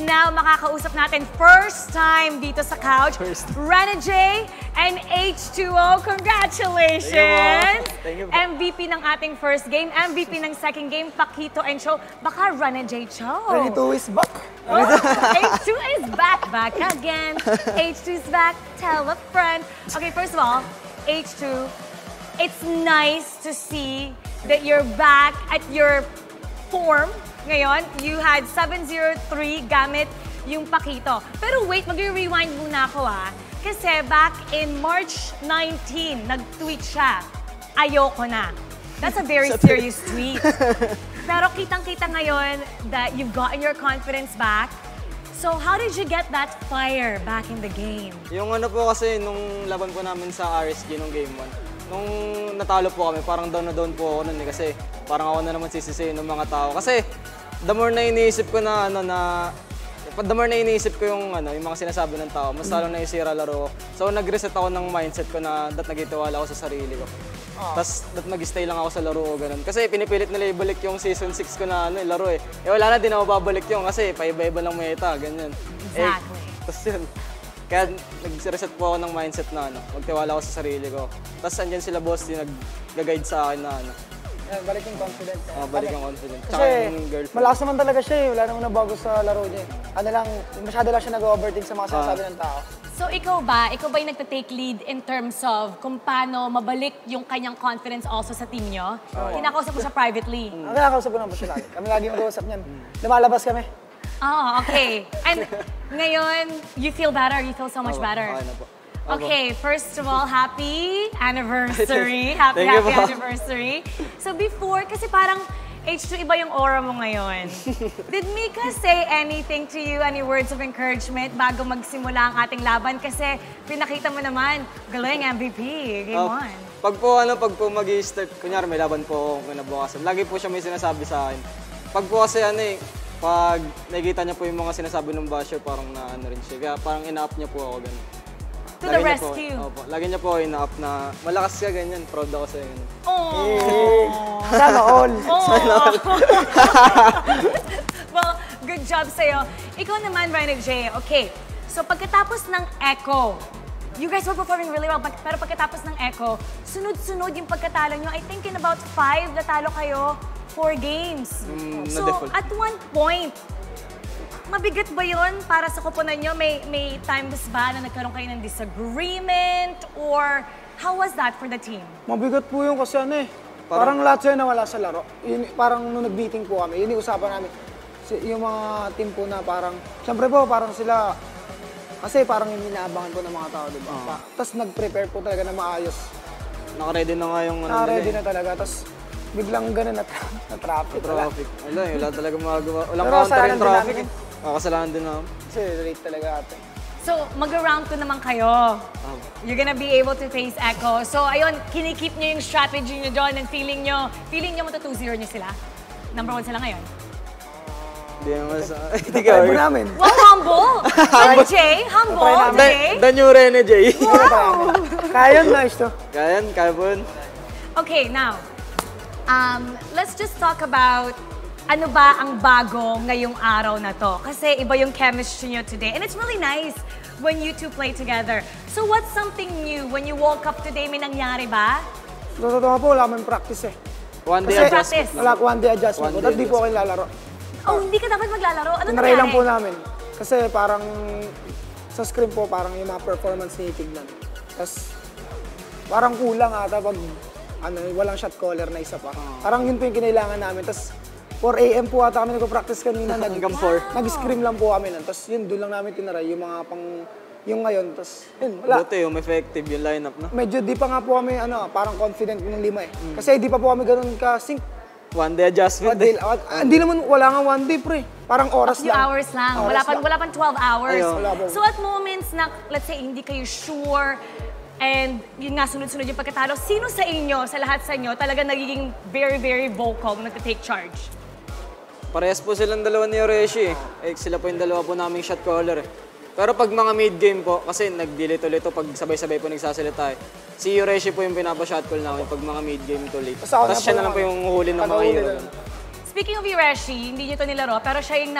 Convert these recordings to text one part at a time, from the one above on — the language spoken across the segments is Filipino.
now, makakausap natin first time dito sa couch, Rene J and H2O. Congratulations! Thank you po. MVP ng ating first game, MVP ng second game, Paquito and Cho. Baka Rene J Cho. Rene 2 is back. Oh, H2 is back again. H2 is back, tell a friend. Okay, first of all, H2, it's nice to see that you're back at your form. Ngayon, you had 703 gamit yung Paquito. Pero wait, mag-rewind muna ako Kasi back in March 19, nag-tweet siya, ayoko na. That's a very serious tweet. Pero kitang-kita ngayon that you've gotten your confidence back. So how did you get that fire back in the game? Yung ano po kasi, nung laban po namin sa RSG nung game 1, nung natalo po kami, parang down na down po ako nun kasi parang ako na naman sisisihin ng mga tao. Kasi the more na iniisip ko na the more na iniisip ko yung mga sinasabi ng tao, mas lalo na isira laro ko. So nag-reset ako ng mindset ko na nagitiwala ako sa sarili ko. Tapos mag-stay lang ako sa laro ko ganun. Kasi pinipilit nila ibalik yung season 6 ko na laro eh. Wala na din ako babalik yung kasi paiba-iba lang meta, ganyan. Exactly. Tapos yun. Kaya nag-reset po ako ng mindset na magtiwala ako sa sarili ko. Tapos andyan sila boss yung nag-guide sa akin na Balik yung confidence. balik ang confidence. Kasi malakas naman talaga siya Wala namang nabago sa laro niya masyado lang siya nag-overthink sa mga sinasabi ng tao. So ikaw ba yung nagta-take lead in terms of kung paano mabalik yung kanyang confidence also sa team nyo? Kinakausap mo siya privately. Ang kinakausap ko naman po siya lagi. Kami lagi mag-uusap niyan. Lumalabas kami. Oh, okay. And ngayon, you feel better? You feel so much better? Okay na po. Okay, first of all, happy anniversary. Happy anniversary. So before, kasi parang H2, iba yung aura mo ngayon. Did Mika say anything to you, any words of encouragement bago magsimula ang ating laban? Kasi pinakita mo naman, galing MVP, game 1. Pag po mag-i-start, kunyari may laban po ako kinabukasan, lagi po siya may sinasabi sa akin. Pag po kasi pag nakikita niya po yung mga sinasabi ng basher, parang rin siya. Kaya parang ina-up niya po ako ganun. To the rescue. Lagi niya po ina-up na malakas ka ganyan, proud ako sa'yo. Sana all. Well, good job sa'yo. Ikaw naman, Rene J. Okay, so pagkatapos ng Echo, you guys were performing really well, pero pagkatapos ng Echo, sunod-sunod yung pagkatalo nyo. I think in about 5 natalo kayo, 4 games. So, at one point, mabigat ba yun para sa koponan nyo? May times ba na nagkaroon kayo ng disagreement? Or how was that for the team? Mabigat po yung kasi Parang lahat sa'yo nawala sa laro. Parang nung nag-meeting po kami, yun yung usapan namin. Yung mga team po na parang, siyempre po parang sila, kasi parang yung inaabangan po ng mga tao, diba? Tapos nag-prepare po talaga na maayos. Naka-ready na nga yung Naka-ready na talaga, tapos biglang ganun na traffic. Wala talaga magagawa. Walang Pero counter yung traffic kasalanan din naman. Kasi late talaga ate. So, mag-round 2 naman kayo. You're gonna be able to face Echo. So, ayun, kinikip nyo yung strategy nyo doon and feeling nyo matu-2-0 nyo sila? Number 1 sila ngayon? Hindi naman sa... Try po namin. Wow, humble! Rene J, humble today. The new Rene J. Wow! Kaya yun, nice to. Kaya po yun. Okay, now, let's just talk about ano ba ang bago ngayong araw na to? Kasi iba yung chemistry nyo today. And it's really nice when you two play together. So what's something new when you woke up today? May nangyari ba? Totoo po, wala kami practice One day adjustment. Wala, one day adjustment. Hindi po kayo lalaro. Oh, hindi ka dapat maglalaro? Ano nangyari? Lang po namin. Kasi parang sa screen po, parang yung mga performance nitignan. Tapos parang kulang ata pag walang shot caller na isa pa. Parang yun po yung kinailangan namin. Tapos 4 AM po ata kami nagpo-practice kanina. Hanggang 4. Nag-scream lang po kami nun. Tapos yun, doon lang namin tinaray yung mga yung ngayon. Tapos yun, wala. Buti yung effective yung lineup, no? Medyo di pa nga po kami, parang confident ng 5 Kasi di pa po kami ganun ka-sync. One day adjustment. Hindi naman, wala nga 1 day pre. Parang oras lang. Hours lang. Wala pang 12 hours. So at moments na, let's say, hindi kayo sure, and yun nga, sunod-sunod yung pagkatalo, sino sa inyo, sa lahat sa inyo, talaga nagiging very, very vocal, nagta-take charge? Parehas po silang dalawa ni Yoreshi. Sila po yung dalawa po naming shot caller. Pero pag mga mid-game po, kasi nagdilito-lito pag sabay-sabay po nagsasalita si Yoreshi po yung pinapa-shot call namin pag mga mid-game to late. Tapos siya na lang po yung huli ng mga hero. Speaking of Yoreshi, hindi niyo to nilaro, pero siya yung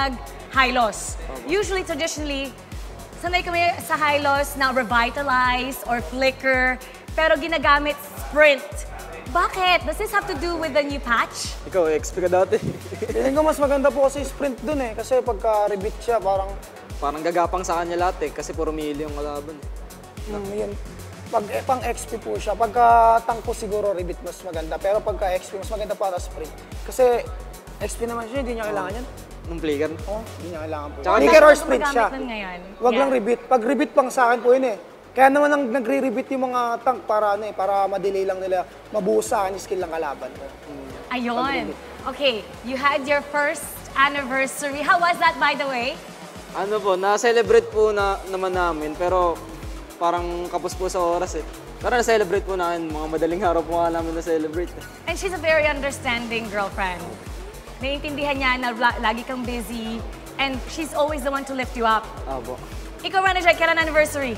high loss. Usually, traditionally, sanay kami sa high loss na revitalize or flicker, pero ginagamit sprint. Bakit? Does this have to do with the new patch? Ikaw, XP ka dati. Feeling ko mas maganda po kasi sprint dun eh. Kasi pagka rebit siya, parang Parang gagapang sa kanya lahat eh, kasi puro melee yung kalaban. yun. Pang XP po siya. Pagka tank po siguro rebit mas maganda. Pero pagka XP, mas maganda para sprint. Kasi XP naman siya, hindi niya kailangan yan. Nung flicker. Oo, hindi niya kailangan po. Tsaka Flicker or Ano sprint siya. gumagamit nun ngayon? Wag Yeah. lang rebit. Pag rebit pang sa akin po yun eh. Kaya naman nagre-rebit yung mga tank para para ma-delay lang nila, mabuo sa akin yung skill ng kalaban. Ayun. Okay, you had your first anniversary. How was that, by the way? Ano po, na-celebrate po naman namin, pero parang kapos po sa oras eh. Pero na-celebrate po namin, mga madaling araw po nga namin na-celebrate. And she's a very understanding girlfriend. Naiintindihan niya na lagi kang busy and she's always the one to lift you up. Apo. Ikaw, Manager, kailan anniversary?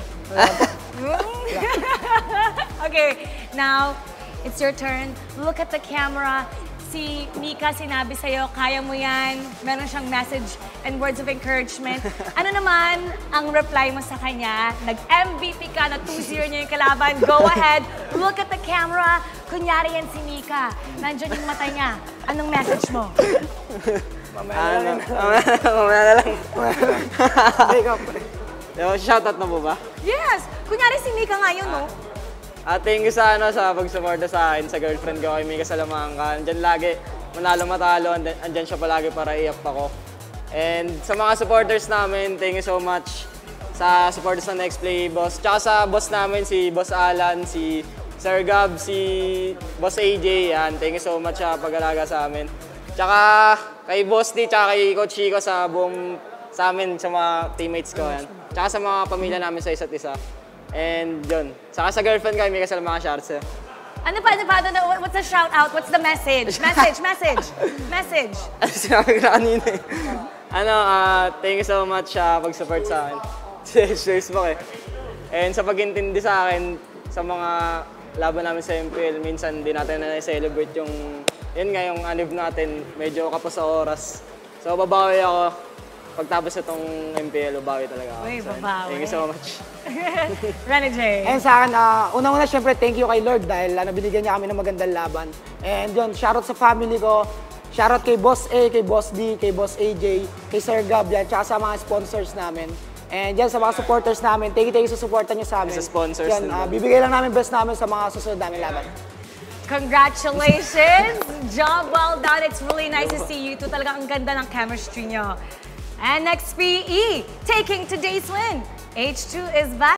Okay, now it's your turn. Look at the camera. Si Mika sinabi sa'yo, kaya mo yan. Meron siyang message and words of encouragement. Ano naman ang reply mo sa kanya? Nag-MVP ka, na 2-0 niya yung kalaban. Go ahead, look at the camera. Kunyari yan si Mika. Nandiyan yung mata niya. Anong message mo? Mamaya na lang. Wake up. Shoutout na po ba? Yes! Kunyari si Mika ngayon, no? Thank you sa pag-suporta sa akin, sa girlfriend ko, kay Mika Salamanca. Andyan lagi, manalo matalo, andyan siya palagi para i-up ako. And sa mga supporters namin, thank you so much sa supporters ng Next Play Boss. Tsaka sa boss namin, si Boss Alan, si Sir Gab, si Boss AJ, yan. Thank you so much sa pag-alaga sa amin. Tsaka kay Boss D, tsaka kay Coach Chico sa amin, sa mga teammates ko, yan. Tsaka sa mga pamilya namin sa isa't isa. And yun. Saka sa girlfriend ko, Mika Salamanca Shards. Ano pa? What's the shout out? What's the message? Message. Ano sinabi ko na kanina eh. Thank you so much sa pag-support sa akin. Sa Facebook eh. And sa pag-intindi sa akin, sa mga laban namin sa MPL, minsan di natin na-celebrate yung yung anniv natin, medyo kapos sa oras. So babawi ako. Pagtapos itong MPL, babawi talaga ako. Uy, babawi. Thank you so much. Rene J. And sa akin, unang-una syempre thank you kay Lord dahil binigyan niya kami ng magandang laban. And yun, shoutout sa family ko, shoutout kay Boss A, kay Boss D, kay Boss AJ, kay Sir Gab, yan, tsaka sa mga sponsors namin. And yan, sa mga supporters namin, thank you sa supportan niyo sa amin. Sa sponsors yan, din. bibigay lang namin best namin sa mga susunod namin laban. Congratulations! Job well done. It's really nice to see you two. Talagang ang ganda ng chemistry nyo. And next PE, taking today's win. H2 is back.